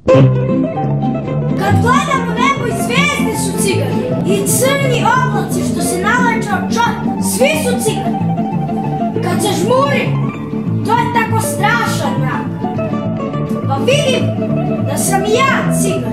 Kad gledam u nebo i zvijezde su cigani, i crni oblaci što se nalače od čota, svi su cigani. Kad se žmurim, to je tako strašan mrak. Pa vidim da sam i ja cigan.